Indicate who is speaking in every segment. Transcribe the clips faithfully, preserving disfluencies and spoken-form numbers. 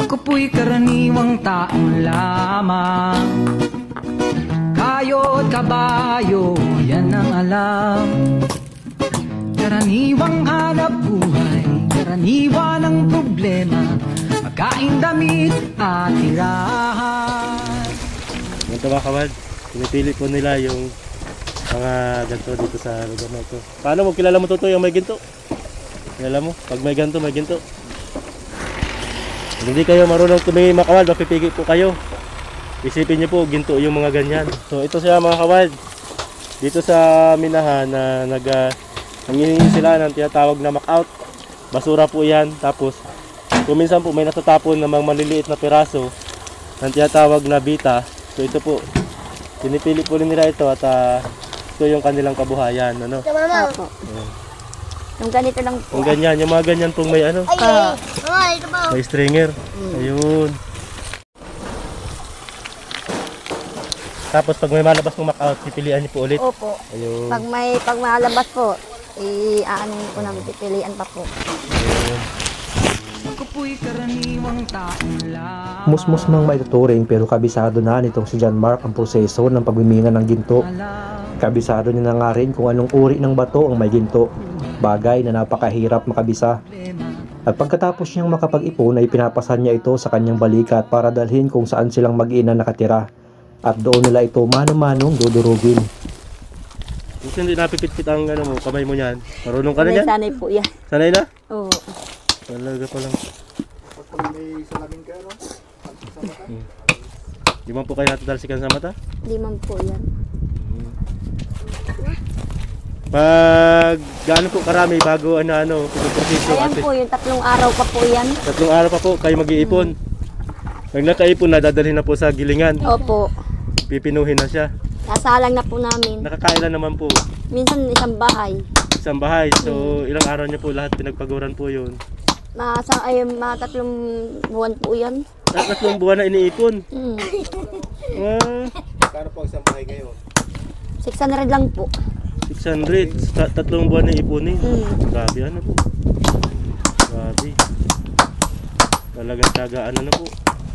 Speaker 1: Ako po'y karaniwang taong lamang, kayo't kabayo, yan ang alam. Karaniwang hanap buhay, karaniwan ang problema, pagkain, damit at tirahan.
Speaker 2: Ganito mga kawad, pinipili po nila yung mga ganito dito sa lugar na ito. Paano mo kilala mo totoo yung may ginto? Kilala mo? Pag may ganito, may ginto. Hindi kayo marunong tumingin mga kawad, mapipigil po kayo. Isipin niyo po, ginto yung mga ganyan. So ito siya mga kawad, dito sa minahan na nag uh, nangihingi sila ng tinatawag na makout. Basura po yan. Tapos kung minsan po may natatapon na mga maliliit na piraso ng tinatawag na bita. So ito po, pinipili po nila ito at uh, ito yung kanilang kabuhayan. Ano?
Speaker 3: Opo. Yung ganito lang po.
Speaker 2: Yung ganyan, yung mga ganyan pong may ano,
Speaker 3: Uh,
Speaker 2: may stringer. Ayun. Tapos pag may malabas pong makout, pipilian niyo po ulit.
Speaker 3: Opo.
Speaker 2: Ayun.
Speaker 3: Pag may pag malabas po, i-aanin po namin, pipilian pa po.
Speaker 2: Ayun.
Speaker 1: Ako po'y karaniwang taong lamang.
Speaker 4: Musmos mang maituturing pero kabisado na nitong si John Mark ang proseso ng pagmimingan ng ginto. Kabisado niya na nga rin kung anong uri ng bato ang may ginto, bagay na napakahirap makabisa. At pagkatapos niyang makapag-ipon ay pinapasan niya ito sa kanyang balikat para dalhin kung saan silang mag-ina nakatira. At doon nila ito mano-manong dudurugin.
Speaker 2: Kasi hindi napipit-pit ang ano mo, kamay mo niyan. Marunong ka na
Speaker 3: Sanay,
Speaker 2: yan?
Speaker 3: sanay po yan.
Speaker 2: Sanay na?
Speaker 3: Oo.
Speaker 2: Talaga pa lang.
Speaker 5: Pag may salamin kayo, no? Sa mata.
Speaker 2: Hmm. Di man po kayo natatalsikan sa mata?
Speaker 3: Hindi man po yan.
Speaker 2: Pag gaano po karami bago ano ano, pagproseso
Speaker 3: Ayan
Speaker 2: ate.
Speaker 3: po, yung tatlong araw pa po yan.
Speaker 2: Tatlong araw pa po kayo mag-iipon. Pag nakaipon na, dadalhin na po sa gilingan.
Speaker 3: Opo.
Speaker 2: Pipinuhin na siya.
Speaker 3: Nasalang na po namin.
Speaker 2: Nakakailan naman po.
Speaker 3: Minsan isang bahay.
Speaker 2: Isang bahay. So ilang araw niyo po lahat pinagpaguran po yun.
Speaker 3: Masa, ay, mga tatlong buwan po yan.
Speaker 2: At tatlong buwan na iniipon.
Speaker 3: Hmm.
Speaker 2: Ah,
Speaker 5: Kano po isang bahay ngayon?
Speaker 3: six hundred lang po.
Speaker 2: six hundred. Ta- tatlong buwan na ipunin.
Speaker 3: Hmm.
Speaker 2: Grabe ano po. Grabe. Talagang tagaan ano po.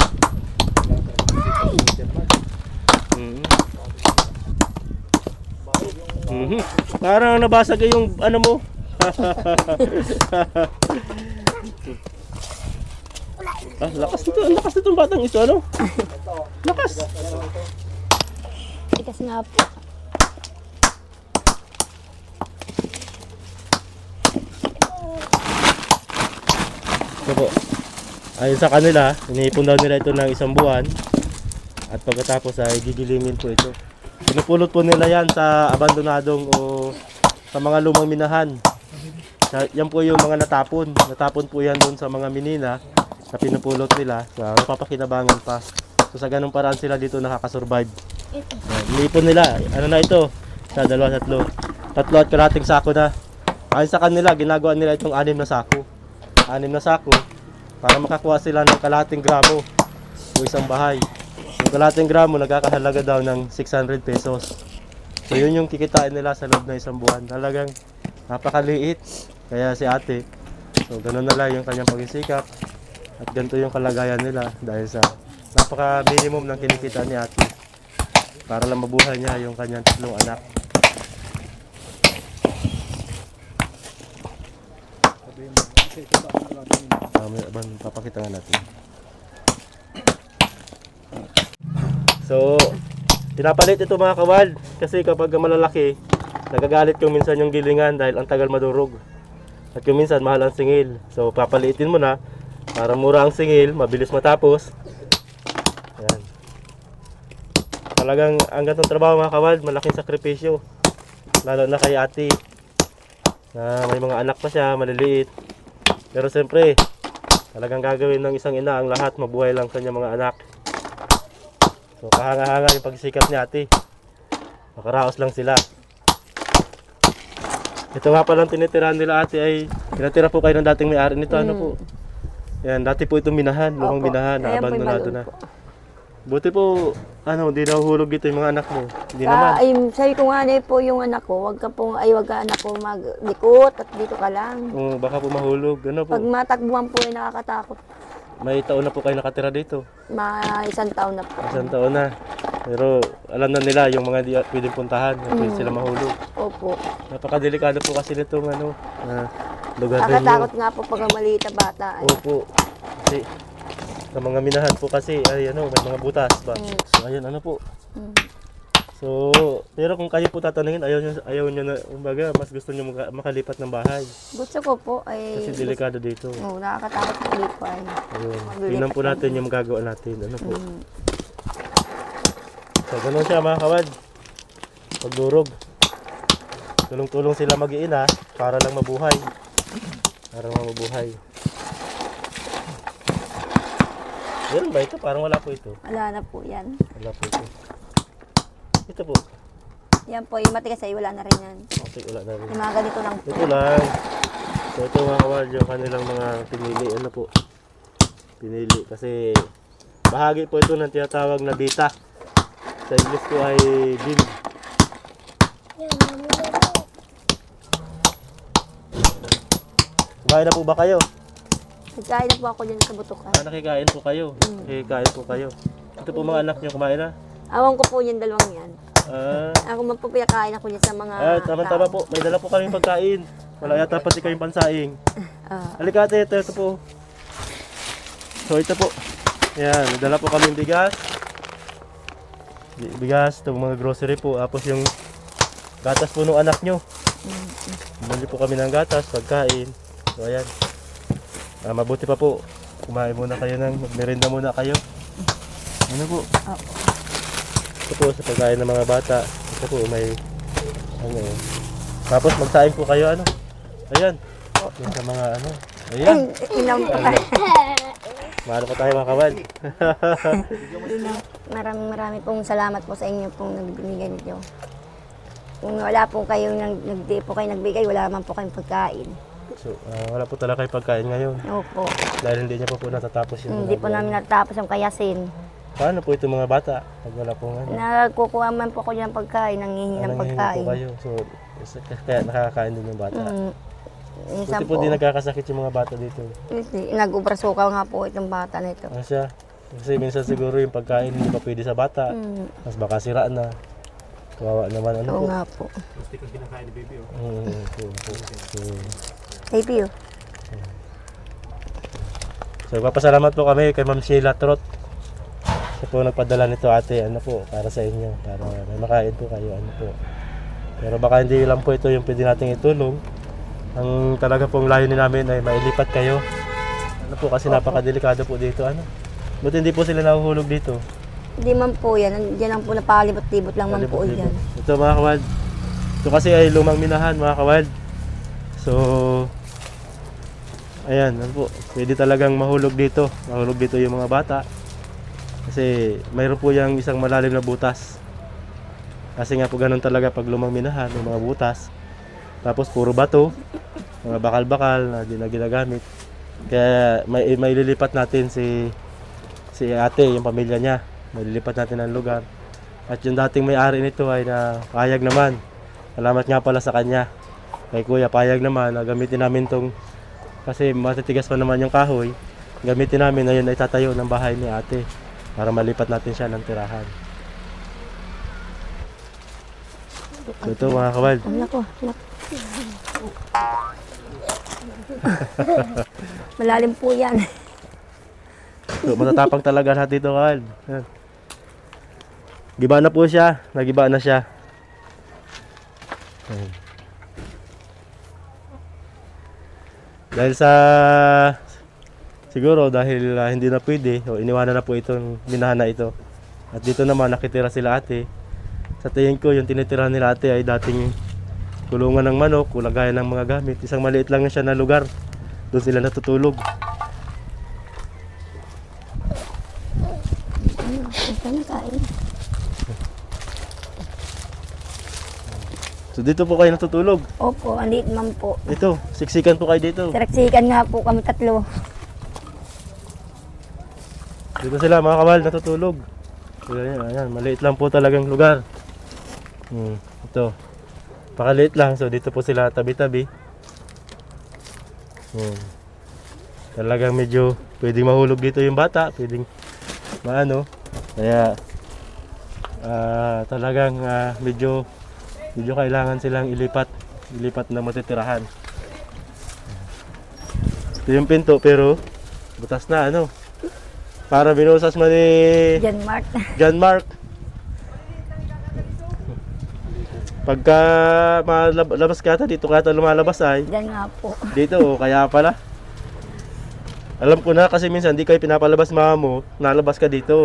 Speaker 2: Mm-hmm. Mm-hmm. Parang nabasag yung ano mo. Ah, lakas nito, lakas nitong batang ito ano? Lakas.
Speaker 3: Tigas nga po.
Speaker 2: Ito po. Ayon sa kanila, iniipon daw nila ito ng isang buwan. At pagkatapos ay gigilimin po ito. Pinupulot po nila yan sa abandonadong o sa mga lumang minahan. Yan po yung mga natapon. Natapon po yan doon sa mga minina na pinupulot nila. So, napapakinabangan pa. So sa ganung paraan sila dito nakakasurvive. Iniipon nila. Ano na ito? Sa dalawa, tatlo. Tatlo at kalating sako na. Ayon sa kanila, ginagawa nila itong anim na sako. Anim na sako para makakuha sila ng kalating gramo o isang bahay. Yung kalating gramo nagkakahalaga daw ng six hundred pesos. So yun yung kikitain nila sa loob ng isang buwan. Talagang napakaliit. Kaya si ate, so ganun na lang yung kanyang pagsisikap. At ganito yung kalagayan nila dahil sa napaka minimum ng kinikita ni ate para lang mabuhay niya yung kanyang tatlong anak. Um, papakita nga natin. So, pinapalit ito mga kawal kasi kapag malalaki, nagagalit yung minsan yung gilingan dahil ang tagal madurog. At yung minsan mahal ang singil. So, papalitin mo na para mura ang singil, mabilis matapos. Ayan. Talagang ang ganitong trabaho mga kawal, malaking sakripisyo. Lalo na kay ate na may mga anak pa siya, maliliit. Pero siyempre, talagang gagawin ng isang ina ang lahat, mabuhay lang kanya mga anak. So kahanga-hanga yung pagsisikap ni ate. Makaraos lang sila. Ito nga palang tinitirahan nila ate ay, tinatira po kayo ng dating may-ari nito, mm. ano po. Yan, dati po itong minahan, lumang minahan, na abandonado na. Buti po, ano, hindi nahuhulog dito yung mga anak mo. Hindi
Speaker 3: Sa,
Speaker 2: naman.
Speaker 3: ay, sabi ko nga na po yung anak ko, wag ka pong, ay wag ka anak ko maglikot at dito ka lang.
Speaker 2: Oh, baka po mahulog, ano po.
Speaker 3: Pag matakbuhan po ay nakakatakot.
Speaker 2: may taon na po kayo nakatira dito.
Speaker 3: Mga isang taon na po.
Speaker 2: Isang taon na. Pero alam na nila yung mga di pwedeng puntahan, na pwede
Speaker 3: Mm.
Speaker 2: sila mahulog.
Speaker 3: Opo.
Speaker 2: Napakadelikado po kasi nitong ano, na lugar ninyo.
Speaker 3: Nakatakot nga po pag maliit na bata. Ay.
Speaker 2: Opo. Kasi sa mga minahan po kasi ay ano, may mga butas ba.
Speaker 3: Mm.
Speaker 2: So ayun ano po.
Speaker 3: Mm.
Speaker 2: So, pero kung kayo po tatanungin, ayaw nyo, ayaw nyo na, kumbaga, mas gusto nyo maka- makalipat ng bahay.
Speaker 3: Gusto ko po ay...
Speaker 2: Kasi delikado dito.
Speaker 3: Oo, nakakatakot po dito ay.
Speaker 2: Ayun.
Speaker 3: Maglipat
Speaker 2: Tingnan po
Speaker 3: kami.
Speaker 2: natin yung magagawa natin. Ano po.
Speaker 3: Mm.
Speaker 2: So, ganun siya mga kawad. Pagdurog. Tulong-tulong sila mag-iina para lang mabuhay. Para lang mabuhay. Meron ba ito? Parang wala po ito.
Speaker 3: Wala na po yan.
Speaker 2: Wala po ito. Ito po.
Speaker 3: Yan po, yung matigas ay wala na rin yan.
Speaker 2: Okay, wala na rin.
Speaker 3: Yung mga ganito lang po.
Speaker 2: Ito lang. So ito mga kawad, yung kanilang mga pinili. Ano po? Pinili. Kasi bahagi po ito ng tinatawag na bita. Sa English ko ay beam. Kumain na po ba kayo?
Speaker 3: Nagkain na po ako dyan sa butukan.
Speaker 2: Ah, nakikain po kayo. Nakikain po kayo. Ito po mga anak nyo, kumain na.
Speaker 3: Awan ko po yung dalawang yan.
Speaker 2: Ah,
Speaker 3: Ako man po pinakain ako dyan sa mga
Speaker 2: ah tama-tama
Speaker 3: tao.
Speaker 2: po. May dala po kami pagkain. Wala yata pati kayong pansaing.
Speaker 3: Ah,
Speaker 2: Halika ate, ito, ito po. So ito po. Yan, may dala po kami bigas. Bi- Bigas, itong mga grocery po. Tapos yung gatas po nung anak nyo. Bumili po kami ng gatas, pagkain. So ayan. Ah, mabuti pa po. Kumain muna kayo ng, magmerenda muna kayo. Ano po? Ito po sa pagkain ng mga bata. Ito po may ano. Tapos magsaing po kayo ano. Ayan. Yung sa mga ano. Ayan.
Speaker 3: inom po.
Speaker 2: Mahalo pa tayo mga kawad.
Speaker 3: Maraming maraming pong salamat po sa inyo pong nagbibigay nito. Kung wala po kayong nag, nagdi po kayo nagbigay, wala man po kayong pagkain.
Speaker 2: So, ah, wala po talaga kayo pagkain ngayon.
Speaker 3: Opo.
Speaker 2: Dahil hindi niya pa po natatapos yung
Speaker 3: Hindi po
Speaker 2: ginagawa.
Speaker 3: namin natapos ang kayasin.
Speaker 2: Paano po itong mga bata? Pag wala po nga.
Speaker 3: Nagkukuha man po ako ng pagkain, nangihingi ng pagkain.
Speaker 2: po kayo. So, is- kaya nakakakain din yung bata.
Speaker 3: Mm.
Speaker 2: Buti
Speaker 3: Minsan
Speaker 2: po
Speaker 3: po,
Speaker 2: di nagkakasakit yung mga bata dito.
Speaker 3: nag-ubrasukaw nga po itong bata na ito.
Speaker 2: Ano siya? Kasi minsan siguro yung pagkain hindi pa pwede sa bata.
Speaker 3: Mm.
Speaker 2: Mas baka sira na. Kawawa naman. Ano
Speaker 3: Oo
Speaker 2: po?
Speaker 3: nga po.
Speaker 2: Mm, po, po. So,
Speaker 3: Thank you.
Speaker 2: so, papasalamat po kami kay Ma'am Sheila Trot. Siya po nagpadala nito ate. Ano po? Para sa inyo. Para may makain po kayo. Ano po? Pero baka hindi lang po ito yung pwede nating itulong. Ang talaga pong layunin namin ay mailipat kayo. Ano po kasi napakadelikado po dito. Ano? Buti hindi po sila nahuhulog dito.
Speaker 3: Hindi man po yan. Diyan lang po napalibot-libot lang man po
Speaker 2: Palibot-libot.
Speaker 3: yan.
Speaker 2: Ito mga kawad. Ito kasi ay lumang minahan mga kawad. So, ayan, ano po. Pwede talagang mahulog dito. Mahulog dito yung mga bata. Kasi mayroon po yung isang malalim na butas. Kasi nga po ganun talaga pag lumang minahan, may mga butas. Tapos puro bato, mga bakal-bakal na di na ginagamit. Kaya may, may lilipat natin si si ate, yung pamilya niya. May lilipat natin ang lugar. At yung dating may-ari nito ay na payag naman. Salamat nga pala sa kanya. Kay kuya, payag naman na gamitin namin tong, kasi matitigas pa naman yung kahoy. Gamitin namin na yun ay tatayo ng bahay ni ate para malipat natin siya ng tirahan. So ito mga kawal.
Speaker 3: Wala ko. Wala. Malalim po yan.
Speaker 2: So, matatapang talaga lahat dito kawal. Yan. Giba na po siya. Nagiba na siya. Ayan. Dahil sa siguro dahil uh, hindi na pwede o iniwanan na po itong minahan na ito. At dito naman nakitira sila ate. Sa tingin ko yung tinitirahan nila ate ay dating kulungan ng manok, kulagayan ng mga gamit. Isang maliit lang na siya na lugar. Doon sila natutulog.
Speaker 3: Ano kain?
Speaker 2: So dito po kayo natutulog.
Speaker 3: Opo, andit man po.
Speaker 2: Ito, siksikan po kayo dito.
Speaker 3: Siraksikan nga po kami tatlo.
Speaker 2: Dito sila mga kawal natutulog. So, ayan, ayan, maliit lang po talagang lugar. Hmm, ito. Pakaliit lang. So dito po sila tabi-tabi. Hmm. Talagang medyo pwedeng mahulog dito yung bata, pwedeng maano. Kaya ah, talagang ah, medyo medyo kailangan silang ilipat, ilipat na matitirahan. Ito yung pinto pero butas na ano. Para binusas man ni
Speaker 3: John Mark.
Speaker 2: John Mark. Pagka malabas ka ata, dito ka ata lumalabas ay.
Speaker 3: Diyan nga po.
Speaker 2: Dito, oh, kaya pala. Alam ko na kasi minsan di kayo pinapalabas mama mo, nalabas ka dito.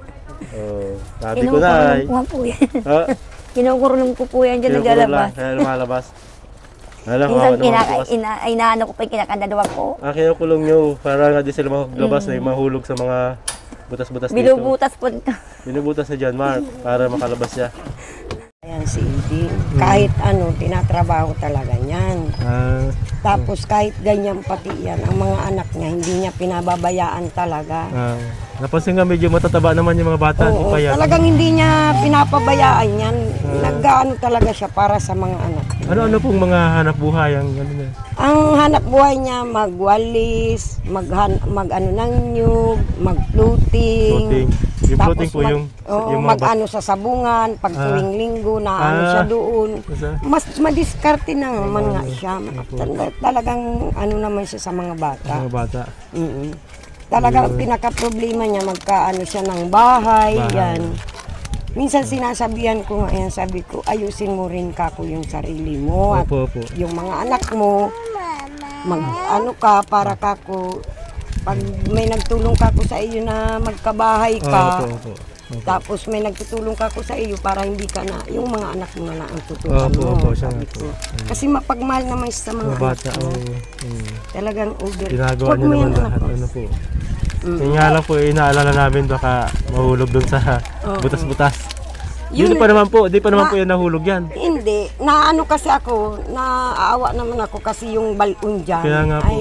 Speaker 2: Oh, sabi ko na ay.
Speaker 3: Kinukurong ko nga po yan.
Speaker 2: Ha?
Speaker 3: Kinukurong ko po yan dyan
Speaker 2: Kinukulong
Speaker 3: naglalabas.
Speaker 2: lang, kaya lumalabas. Alam ko,
Speaker 3: Minsan
Speaker 2: ano,
Speaker 3: ina,
Speaker 2: bukas.
Speaker 3: ina, inaano ko pa yung kinakandadawag ko.
Speaker 2: Ah, kinukulong nyo para nga di sila maglabas na yung mahulog sa mga butas-butas dito.
Speaker 3: Binubutas po ito.
Speaker 2: Binubutas ni John Mark para makalabas siya.
Speaker 6: Ayan si Edie. Kahit ano, tinatrabaho talaga niyan.
Speaker 2: Ah,
Speaker 6: Tapos kahit ganyan pati yan, ang mga anak niya, hindi niya pinababayaan talaga.
Speaker 2: ah. Napansin nga medyo matataba naman yung mga bata.
Speaker 6: Oo,
Speaker 2: di pa yan.
Speaker 6: talagang hindi niya pinapabayaan yan. Nag-ano talaga siya para sa mga anak.
Speaker 2: Ano-ano pong mga hanap buhay ang ano na?
Speaker 6: Ang hanap buhay niya, magwalis, mag, mag ano ng nyug, mag-floating.
Speaker 2: Floating. Yung floating po
Speaker 6: mag-
Speaker 2: yung,
Speaker 6: oo,
Speaker 2: yung mga bat-
Speaker 6: mag-ano sa sabungan, pag
Speaker 2: Ah.
Speaker 6: tuwing linggo na ano
Speaker 2: Ah.
Speaker 6: siya doon.
Speaker 2: Basta?
Speaker 6: Mas madiskarte naman nga siya. Tal- Talagang ano naman siya sa mga bata.
Speaker 2: mga bata.
Speaker 6: Mm Talagang pinaka-problema niya, magkaano siya ng bahay,
Speaker 2: Bahay.
Speaker 6: yan. Minsan sinasabihan ko nga yan, sabi ko, ayusin mo rin kako yung sarili mo at
Speaker 2: Opo, opo.
Speaker 6: yung mga anak mo, mag ano ka para kako, pag may nagtulong kako sa iyo na magkabahay ka,
Speaker 2: Opo, opo. Opo.
Speaker 6: tapos may nagtutulong kako sa iyo para hindi ka na, yung mga anak mo na ang tutukan
Speaker 2: Opo,
Speaker 6: mo.
Speaker 2: opo, siya
Speaker 6: sabi
Speaker 2: nga
Speaker 6: ko. Kasi mapagmahal naman siya sa mga,
Speaker 2: Mga
Speaker 6: anak
Speaker 2: bata.
Speaker 6: mo.
Speaker 2: Oh, mm.
Speaker 6: Talagang over.
Speaker 2: Ginagawa
Speaker 6: Huwag
Speaker 2: niyo
Speaker 6: mo yan,
Speaker 2: naman
Speaker 6: anak
Speaker 2: lahat.
Speaker 6: ko.
Speaker 2: Ano po.
Speaker 6: Mm.
Speaker 2: Yung nga lang po, eh, inaalala namin baka mahulog dun sa
Speaker 6: Oo.
Speaker 2: butas-butas.
Speaker 6: Yun-
Speaker 2: Hindi pa naman po, di pa naman
Speaker 6: Ma-
Speaker 2: po yan nahulog yan.
Speaker 6: Hindi, naano kasi ako, naaawa naman ako kasi yung balon dyan
Speaker 2: Kaya nga po.
Speaker 6: ay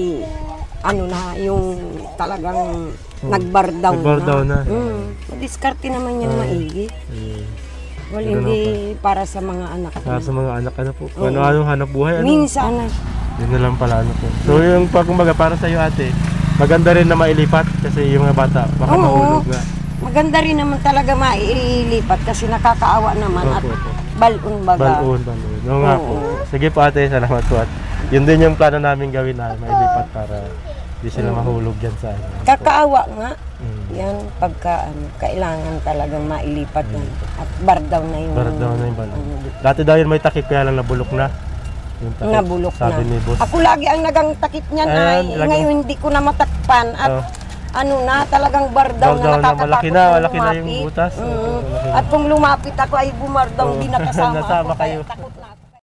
Speaker 6: ano na, yung talagang nagbardaw,
Speaker 2: nagbardaw na.
Speaker 6: na. Mm, diskarte naman yan maigi.
Speaker 2: Eh,
Speaker 6: Well,
Speaker 2: Ganun
Speaker 6: hindi para sa mga anak.
Speaker 2: para sa mga anak, ano po. Kung ano-ano hanap buhay, ano.
Speaker 6: Minsan, ah,
Speaker 2: Yun na lang pala, ano po. So yung pag kumbaga para sa iyo ate, maganda rin na mailipat kasi yung mga bata baka
Speaker 6: Oo.
Speaker 2: mahulog nga.
Speaker 6: maganda rin naman talaga mailipat kasi nakakaawa naman at
Speaker 2: Opo, opo.
Speaker 6: balon baga.
Speaker 2: Balon, balon. Oo nga po.
Speaker 6: Oo.
Speaker 2: Sige po ate, salamat po. At yun din yung plano namin gawin na mailipat para di sila mahulog dyan sa ano.
Speaker 6: Kakaawa nga.
Speaker 2: Mm.
Speaker 6: Yan, pagka ano, kailangan talagang mailipat yan. At bardaw na yung...
Speaker 2: Bardaw na yung balon.
Speaker 6: ano,
Speaker 2: Dati daw yun may takip kaya lang nabulok na. Yung takip,
Speaker 6: Nabulok
Speaker 2: sabi
Speaker 6: na.
Speaker 2: ni boss.
Speaker 6: Ako lagi ang nagang takip niyan
Speaker 2: Ayan,
Speaker 6: ay
Speaker 2: lagi-
Speaker 6: ngayon hindi ko na matakpan at
Speaker 2: Oh.
Speaker 6: ano na talagang bardaw,
Speaker 2: Bardaw
Speaker 6: na
Speaker 2: na,
Speaker 6: nakakatakot
Speaker 2: malaki na, malaki na yung
Speaker 6: lumapit.
Speaker 2: butas.
Speaker 6: Mm.
Speaker 2: Oo, malaki na.
Speaker 6: At kung lumapit ako ay bumardaw,
Speaker 2: Oo.
Speaker 6: hindi nakasama
Speaker 2: Nasama
Speaker 6: ako. Kaya
Speaker 2: kayo.
Speaker 6: takot